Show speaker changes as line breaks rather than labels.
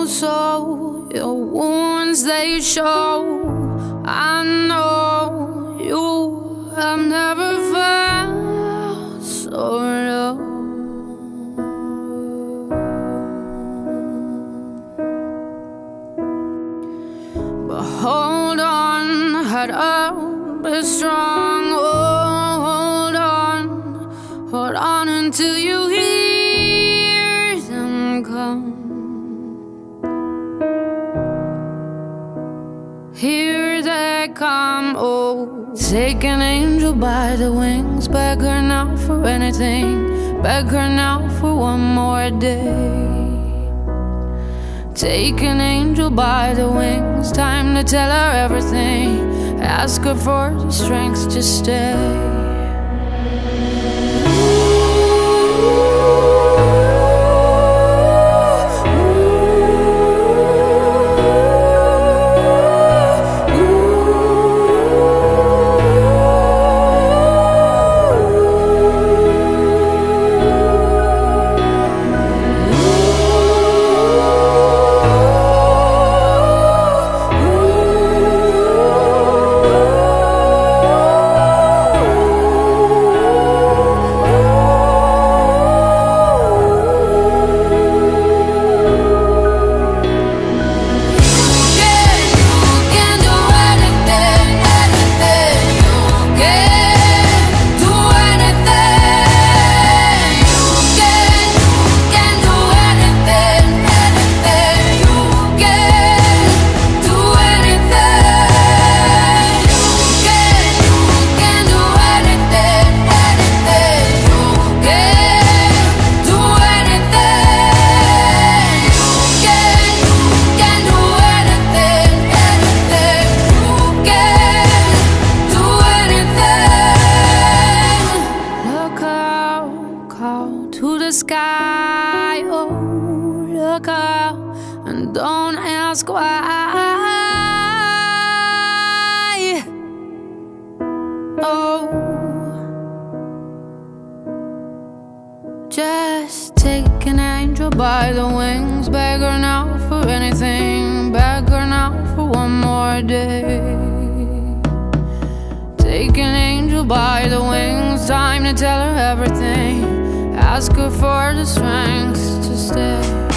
so your wounds they show. I know you have never felt so low. But hold on, head up, be strong. Oh, hold on until you hear them come. Here they come, oh. Take an angel by the wings, beg her now for anything, beg her now for one more day. Take an angel by the wings, time to tell her everything, ask her for the strength to stay. To the sky, oh, look up and don't ask why. Oh, just take an angel by the wings, beg her now for anything, beg her now for one more day. Take an angel by the wings, time to tell her everything, ask her for the strength to stay.